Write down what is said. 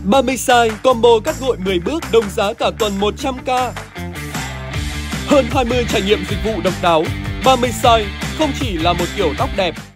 30 size combo cắt gội 10 bước đồng giá cả tuần 100k. Hơn 20 trải nghiệm dịch vụ độc đáo. 30 size không chỉ là một kiểu tóc đẹp